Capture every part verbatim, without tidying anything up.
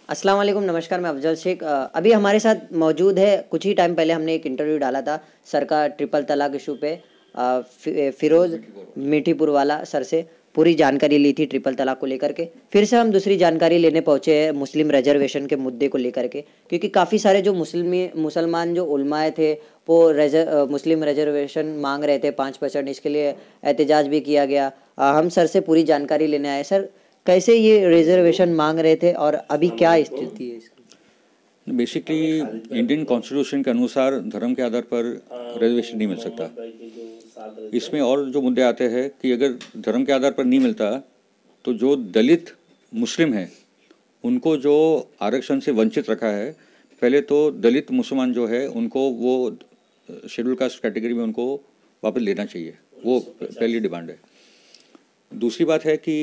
अस्सलाम वालेकुम, नमस्कार। मैं अफजल शेख। अ, अभी हमारे साथ मौजूद है। कुछ ही टाइम पहले हमने एक इंटरव्यू डाला था सर का ट्रिपल तलाक इशू पे। अ, फि- फिरोज़ मीठीपुर वाला सर से पूरी जानकारी ली थी ट्रिपल तलाक को लेकर के। फिर से हम दूसरी जानकारी लेने पहुंचे हैं मुस्लिम रिजर्वेशन के मुद्दे को लेकर के, क्योंकि काफ़ी सारे जो मुस्लिम मुसलमान जो उलमाए थे वो रेजर अ, मुस्लिम रिजर्वेशन मांग रहे थे पाँच परसेंट। इसके लिए एहतजाज भी किया गया। अ, हम सर से पूरी जानकारी लेने आए। सर, कैसे ये रिजर्वेशन मांग रहे थे और अभी क्या स्थिति है इसकी? बेसिकली इंडियन कॉन्स्टिट्यूशन के अनुसार धर्म के आधार पर रिजर्वेशन नहीं मिल सकता। इसमें और जो मुद्दे आते हैं कि अगर धर्म के आधार पर नहीं मिलता तो जो दलित मुस्लिम हैं उनको जो आरक्षण से वंचित रखा है, पहले तो दलित मुसलमान जो है उनको वो शेड्यूल कास्ट कैटेगरी में उनको वापस लेना चाहिए, वो पहली डिमांड है। दूसरी बात है कि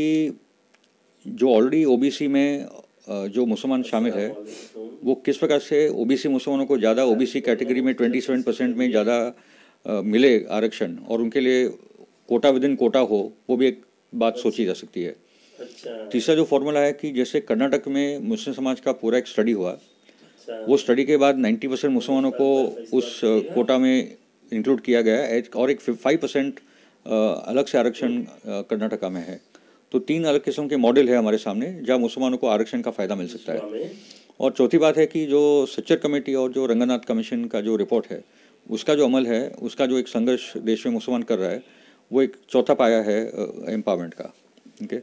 जो ऑलरेडी ओबीसी में जो मुसलमान शामिल है वो किस प्रकार से ओबीसी मुसलमानों को ज़्यादा ओबीसी कैटेगरी में सत्ताईस परसेंट में ज़्यादा मिले आरक्षण और उनके लिए कोटा विद इन कोटा हो, वो भी एक बात सोची जा सकती है। तीसरा जो फॉर्मूला है कि जैसे कर्नाटक में मुस्लिम समाज का पूरा एक स्टडी हुआ, वो स्टडी के बाद नब्बे परसेंट मुसलमानों को उस कोटा में इंक्लूड किया गया और एक फाइव परसेंट अलग से आरक्षण कर्नाटका में है। तो तीन अलग किस्म के मॉडल है हमारे सामने जहाँ मुसलमानों को आरक्षण का फ़ायदा मिल सकता है। और चौथी बात है कि जो सच्चर कमेटी और जो रंगनाथ कमीशन का जो रिपोर्ट है उसका जो अमल है, उसका जो एक संघर्ष देश में मुसलमान कर रहा है, वो एक चौथा पाया है एम्पावरमेंट का। ओके,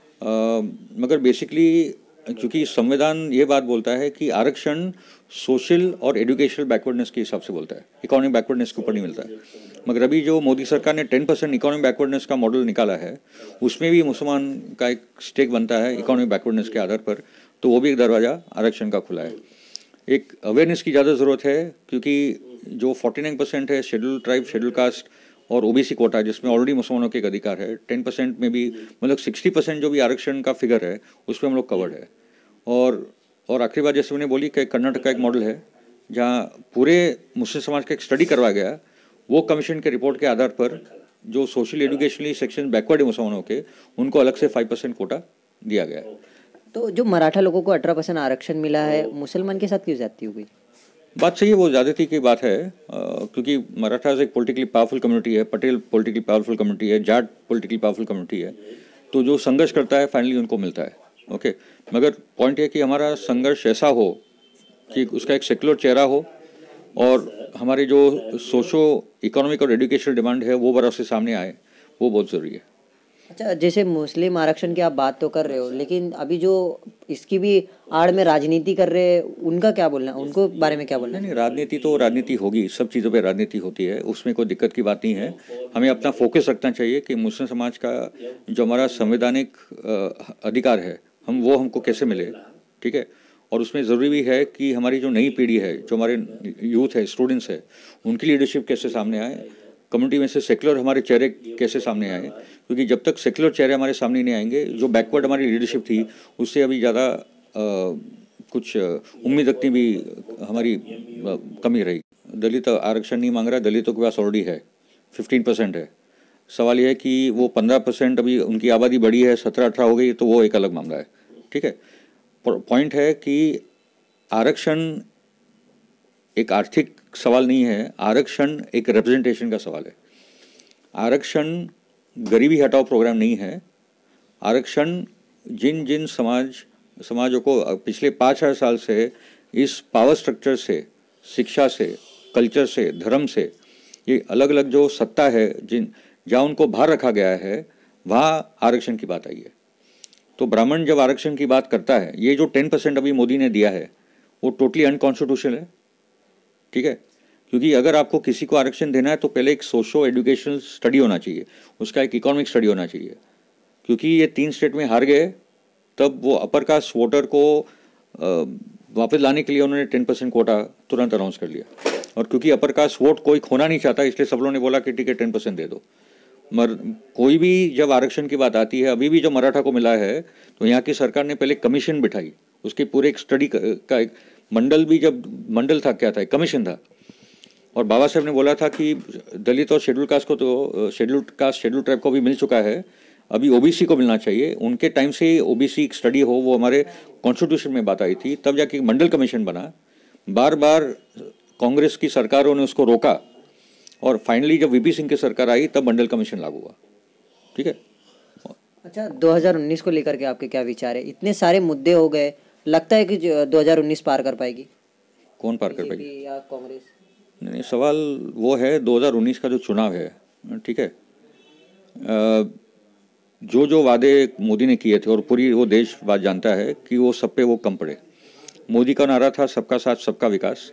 मगर बेसिकली क्योंकि संविधान ये बात बोलता है कि आरक्षण सोशल और एजुकेशनल बैकवर्डनेस के हिसाब से बोलता है, इकोनॉमिक बैकवर्डनेस के ऊपर नहीं मिलता है। मगर अभी जो मोदी सरकार ने टेन परसेंट इकोनॉमिक बैकवर्डनेस का मॉडल निकाला है, उसमें भी मुसलमान का एक स्टेक बनता है इकोनॉमिक बैकवर्डनेस के आधार पर, तो वो भी एक दरवाज़ा आरक्षण का खुला है। एक अवेयरनेस की ज़्यादा ज़रूरत है क्योंकि जो उनचास परसेंट है शेड्यूल ट्राइब, शेड्यूल कास्ट और ओबीसी कोटा जिसमें ऑलरेडी मुसलमानों के एक अधिकार है, टेन परसेंट में भी मतलब सिक्सटी परसेंट जो भी आरक्षण का फिगर है उसमें हम लोग कवर्ड है। और और आखिरी बात जैसे मैंने बोली कि कर्नाटक का एक मॉडल है जहाँ पूरे मुस्लिम समाज का एक स्टडी करवाया गया, वो कमीशन के रिपोर्ट के आधार पर जो सोशल एजुकेशनली सेक्शन बैकवर्ड है मुसलमानों के, उनको अलग से फाइव परसेंट कोटा दिया गया। तो जो मराठा लोगों को अठारह परसेंट आरक्षण मिला है, मुसलमान के साथ क्यों ज्यादती हो गई? बात सही है, वो ज़्यादती की बात है, आ, क्योंकि मराठा एक पॉलिटिकली पावरफुल कम्युनिटी है, पटेल पॉलिटिकली पावरफुल कम्युनिटी है, जाट पॉलिटिकली पावरफुल कम्युनिटी है, तो जो संघर्ष करता है फाइनली उनको मिलता है। ओके, मगर पॉइंट है कि हमारा संघर्ष ऐसा हो कि उसका एक सेक्युलर चेहरा हो और हमारे जो सोशो इकोनॉमिक और एजुकेशनल डिमांड है वो बराबर से सामने आए, वो बहुत ज़रूरी है। अच्छा, जैसे मुस्लिम आरक्षण की आप बात तो कर रहे हो, लेकिन अभी जो इसकी भी आड़ में राजनीति कर रहे हैं, उनका क्या बोलना है, उनको बारे में क्या बोलना है? नहीं, राजनीति तो राजनीति होगी, सब चीज़ों पे राजनीति होती है, उसमें कोई दिक्कत की बात नहीं है। हमें अपना फोकस रखना चाहिए कि मुस्लिम समाज का जो हमारा संवैधानिक अधिकार है हम वो हमको कैसे मिले, ठीक है। और उसमें ज़रूरी भी है कि हमारी जो नई पीढ़ी है, जो हमारे यूथ है, स्टूडेंट्स है, उनकी लीडरशिप कैसे सामने आए, कम्युनिटी में से सेक्युलर हमारे चेहरे कैसे सामने आए, क्योंकि जब तक सेक्युलर चेहरे हमारे सामने नहीं आएंगे, जो बैकवर्ड हमारी लीडरशिप थी उससे अभी ज़्यादा कुछ उम्मीद रखनी भी हमारी आ, कमी रही। दलित आरक्षण नहीं मांग रहा, दलितों के पास ऑलरेडी है, फिफ्टीन परसेंट है। सवाल यह है कि वो पंद्रह परसेंट अभी उनकी आबादी बढ़ी है, सत्रह अठारह हो गई, तो वो एक अलग मामला है, ठीक है। पॉइंट है कि आरक्षण एक आर्थिक सवाल नहीं है, आरक्षण एक रिप्रेजेंटेशन का सवाल है। आरक्षण गरीबी हटाओ प्रोग्राम नहीं है। आरक्षण जिन जिन समाज समाजों को पिछले पाँच हजार साल से इस पावर स्ट्रक्चर से, शिक्षा से, कल्चर से, धर्म से, ये अलग अलग जो सत्ता है जिन जहाँ उनको बाहर रखा गया है, वहाँ आरक्षण की बात आई है। तो ब्राह्मण जब आरक्षण की बात करता है, ये जो टेन परसेंट अभी मोदी ने दिया है वो टोटली अनकॉन्स्टिट्यूशनल है, ठीक है। क्योंकि अगर आपको किसी को आरक्षण देना है तो पहले एक सोशो एजुकेशनल स्टडी होना चाहिए, उसका एक इकोनॉमिक स्टडी होना चाहिए। क्योंकि ये तीन स्टेट में हार गए, तब वो अपर कास्ट वोटर को वापस लाने के लिए उन्होंने टेन परसेंट कोटा तुरंत अनाउंस कर लिया। और क्योंकि अपर कास्ट वोट कोई खोना नहीं चाहता, इसलिए सब लोगों ने बोला कि ठीक है टेन परसेंट दे दो। मर कोई भी जब आरक्षण की बात आती है, अभी भी जो मराठा को मिला है, तो यहाँ की सरकार ने पहले कमीशन बिठाई, उसके पूरे एक स्टडी का एक मंडल भी, जब मंडल था क्या था, एक कमीशन था। और बाबा साहब ने बोला था कि दलित और शेड्यूल कास्ट को तो शेड्यूल कास्ट शेड्यूल ट्राइब को भी मिल चुका है, अभी ओबीसी को मिलना चाहिए। उनके टाइम से ओबीसी एक स्टडी हो, वो हमारे कॉन्स्टिट्यूशन में बात आई थी, तब जाके मंडल कमीशन बना। बार बार कांग्रेस की सरकारों ने उसको रोका और फाइनली जब वीपी सिंह की सरकार आई तब मंडल कमीशन लागू हुआ। ठीक है। अच्छा, दो हज़ार उन्नीस को लेकर के आपके क्या विचार है? इतने सारे मुद्दे हो गए, लगता है कि दो हज़ार उन्नीस पार कर पाएगी? कौन पार कर पाएगी? या कांग्रेस? नहीं, सवाल वो है दो हज़ार उन्नीस का जो चुनाव है, ठीक है, जो जो वादे मोदी ने किए थे और पूरी वो देश बात जानता है कि वो सब पे वो कम पड़े। मोदी का नारा था सबका साथ सबका विकास,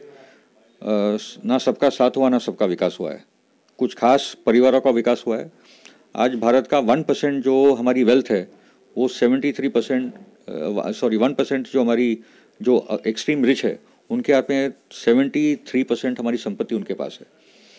ना सबका साथ हुआ ना सबका विकास हुआ है। कुछ खास परिवारों का विकास हुआ है। आज भारत का वन परसेंट जो हमारी वेल्थ है वो seventy three percent sorry one percent जो हमारी जो एक्सट्रीम रिच है उनके हाथ में सेवेंटी थ्री परसेंट हमारी संपत्ति उनके पास है।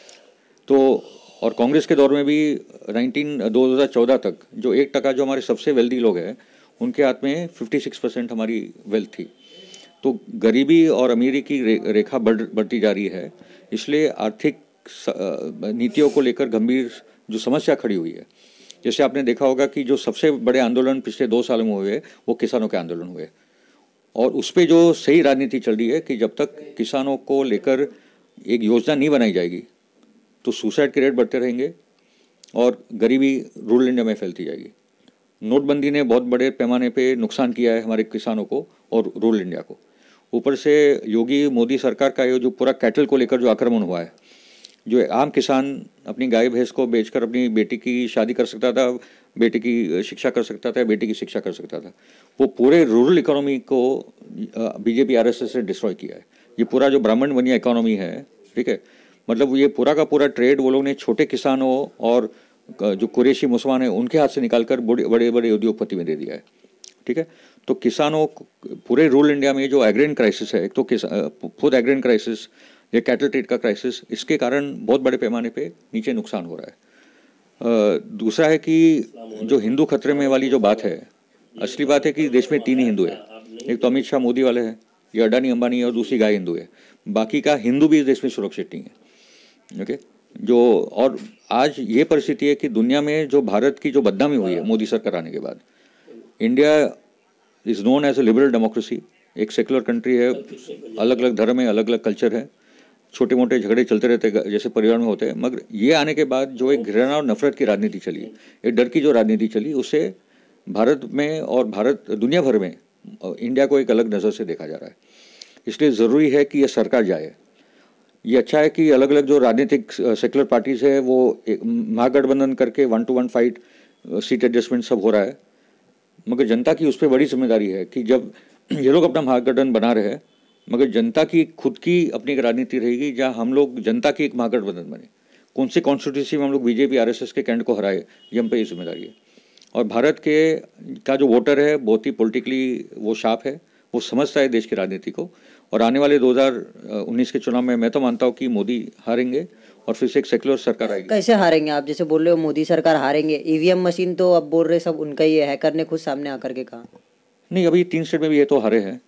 तो और कांग्रेस के दौर में भी नाइनटीन दो हज़ार चौदह तक जो एक टका जो हमारे सबसे वेल्दी लोग हैं उनके हाथ में फिफ्टी सिक्स परसेंट हमारी वेल्थ थी। तो गरीबी और अमीरी की रे, रेखा बढ़ बढ़ती जा रही है। इसलिए आर्थिक नीतियों को लेकर गंभीर जो समस्या खड़ी हुई है, जैसे आपने देखा होगा कि जो सबसे बड़े आंदोलन पिछले दो सालों में हुए वो किसानों के आंदोलन हुए, और उस पर जो सही राजनीति चल रही है कि जब तक किसानों को लेकर एक योजना नहीं बनाई जाएगी तो सुसाइड के रेट बढ़ते रहेंगे और गरीबी रूरल इंडिया में फैलती जाएगी। नोटबंदी ने बहुत बड़े पैमाने पे नुकसान किया है हमारे किसानों को और रूरल इंडिया को। ऊपर से योगी मोदी सरकार का ये जो पूरा कैटल को लेकर जो आक्रमण हुआ है, जो आम किसान अपनी गाय भैंस को बेचकर अपनी बेटी की शादी कर सकता था, बेटी की शिक्षा कर सकता था, बेटी की शिक्षा कर सकता था, वो पूरे रूरल इकोनॉमी को बीजेपी आरएसएस ने डिस्ट्रॉय किया है। ये पूरा जो ब्राह्मण बनिया इकोनॉमी है, ठीक है, मतलब ये पूरा का पूरा ट्रेड वो लोग ने छोटे किसानों और जो कुरैशी मुसलमान है उनके हाथ से निकालकर बड़े बड़े बड़े उद्योगपति में दे दिया है। ठीक है, तो किसानों पूरे रूरल इंडिया में जो एग्रेन क्राइसिस है, एक तो फूड एग्रेन क्राइसिस, ये कैटल ट्रेड का क्राइसिस, इसके कारण बहुत बड़े पैमाने पे नीचे नुकसान हो रहा है। दूसरा है कि जो हिंदू खतरे में वाली जो बात है, असली बात है कि देश में तीन ही हिंदू है। एक तो अमित शाह मोदी वाले हैं, ये अडानी अंबानी है, और दूसरी गाय हिंदू है। बाकी का हिंदू भी इस देश में सुरक्षित नहीं है। ओके, जो और आज ये परिस्थिति है कि दुनिया में जो भारत की जो बदनामी हुई है मोदी सरकार आने के बाद, India is known as a liberal democracy, एक सेकुलर कंट्री है, अलग अलग धर्म है, अलग अलग कल्चर है, छोटे मोटे झगड़े चलते रहते जैसे परिवार में होते हैं, मगर ये आने के बाद जो एक घृणा और नफरत की राजनीति चली, एक डर की जो राजनीति चली, उससे भारत में और भारत दुनिया भर में इंडिया को एक अलग नज़र से देखा जा रहा है। इसलिए ज़रूरी है कि यह सरकार जाए। ये अच्छा है कि अलग अलग जो राजनीतिक सेकुलर पार्टीज है वो महागठबंधन करके one to one fight, seat adjustment सब हो रहा है, मगर जनता की उस पर बड़ी जिम्मेदारी है कि जब ये लोग अपना महागठबंधन बना रहे हैं, मगर जनता की खुद की अपनी एक राजनीति रहेगी जहाँ हम लोग जनता की एक महागठबंधन बने। कौन सी कॉन्स्टिट्यूंसी में हम लोग बीजेपी आरएसएस के कैंडिडेट को हराए, ये हम पे ये जिम्मेदारी है। और भारत के का जो वोटर है बहुत ही पॉलिटिकली वो शार्प है, वो समझता है देश की राजनीति को, और आने वाले दो हज़ार उन्नीस के चुनाव में मैं तो मानता हूँ कि मोदी हारेंगे और फिर से एक सेकुलर सरकार आएगी। कैसे हारेंगे? आप जैसे बोल रहे हो मोदी सरकार हारेंगे, ईवीएम मशीन तो अब बोल रहे सब उनका ही है, हैकर ने खुद सामने आकर के कहा। नहीं, अभी तीन स्टेट में भी ये तो हारे हैं।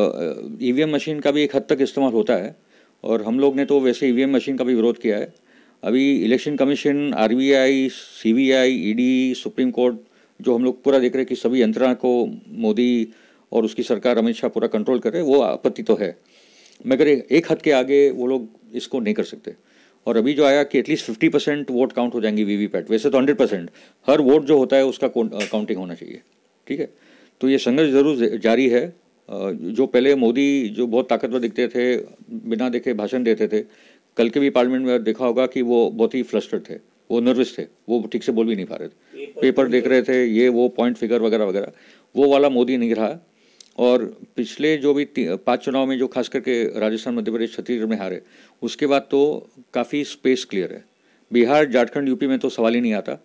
ईवीएम मशीन का भी एक हद तक इस्तेमाल होता है, और हम लोग ने तो वैसे ईवीएम मशीन का भी विरोध किया है। अभी election commission, RBI, CBI, ED, supreme court, जो हम लोग पूरा देख रहे हैं कि सभी यंत्रणा को मोदी और उसकी सरकार अमित शाह पूरा कंट्रोल कर रहे हैं, वो आपत्ति तो है, मगर एक हद के आगे वो लोग इसको नहीं कर सकते। और अभी जो आया कि at least fifty percent vote count हो जाएंगी वीवीपैट, वैसे तो हंड्रेड परसेंट हर वोट जो होता है उसका काउंटिंग होना चाहिए। ठीक है, तो ये संघर्ष जरूर जारी है। जो पहले मोदी जो बहुत ताकतवर दिखते थे, बिना देखे भाषण देते थे, कल के भी पार्लियामेंट में देखा होगा कि वो बहुत ही फ्रस्ट्रेट थे, वो नर्वस थे, वो ठीक से बोल भी नहीं पा रहे थे, पेपर देख रहे थे, ये वो पॉइंट फिगर वगैरह वगैरह, वो वाला मोदी नहीं रहा। और पिछले जो भी पांच चुनाव में जो खास करके राजस्थान, मध्य प्रदेश, छत्तीसगढ़ में हारे, उसके बाद तो काफ़ी स्पेस क्लियर है। बिहार, झारखंड, यूपी में तो सवाल ही नहीं आता।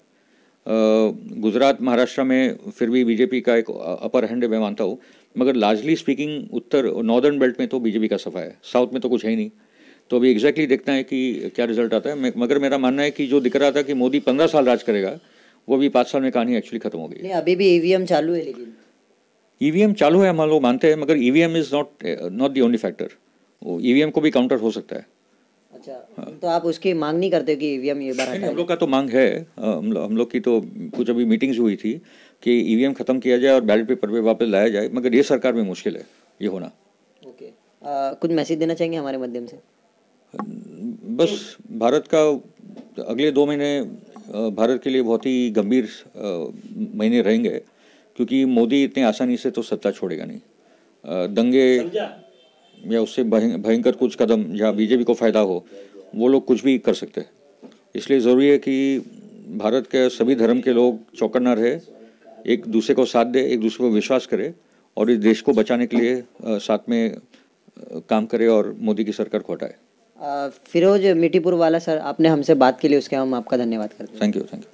गुजरात, महाराष्ट्र में फिर भी बीजेपी का एक अपर हैंड है, मैं मानता हूँ, मगर लार्जली स्पीकिंग उत्तर नॉर्दर्न बेल्ट में तो बीजेपी का सफा है, साउथ में तो कुछ है ही नहीं। तो अभी एग्जैक्टली देखना है कि क्या रिजल्ट आता है, मगर मेरा मानना है कि जो दिख रहा था कि मोदी पंद्रह साल राज करेगा, वो भी पाँच साल में कहानी एक्चुअली खत्म हो गई। नहीं, अभी भी ईवीएम चालू है, लेकिन ईवीएम चालू है, हम लोग मानते हैं, मगर EVM is not not the only factor. EVM को भी काउंटर हो सकता है। अच्छा, तो आप उसकी मांग नहीं करते कि ईवीएम ये बार नहीं, हटाएं? हम लोग का तो मांग है। अ, हम लोग हम लोग की तो कुछ अभी मीटिंग्स हुई थी कि ईवीएम खत्म किया जाए और बैलेट पेपर पे वापस लाया जाए, मगर ये सरकार में मुश्किल है ये होना। ओके, अ, कुछ मैसेज देना चाहेंगे हमारे माध्यम से? बस भारत का अगले दो महीने अ, भारत के लिए बहुत ही गंभीर अ, महीने रहेंगे, क्योंकि मोदी इतने आसानी से तो सत्ता छोड़ेगा नहीं। अ, दंगे या उससे भयं- भयंकर कुछ कदम जहाँ बीजेपी को फायदा हो, वो लोग कुछ भी कर सकते हैं। इसलिए ज़रूरी है कि भारत के सभी धर्म के लोग चौकन्ना रहे, एक दूसरे को साथ दे, एक दूसरे को विश्वास करे और इस देश को बचाने के लिए अ, साथ में अ, काम करे और मोदी की सरकार को हटाए। अ, फिरोज मीठीपुर वाला सर, आपने हमसे बात के लिए उसके हम आपका धन्यवाद करते हैं। Thank you thank you.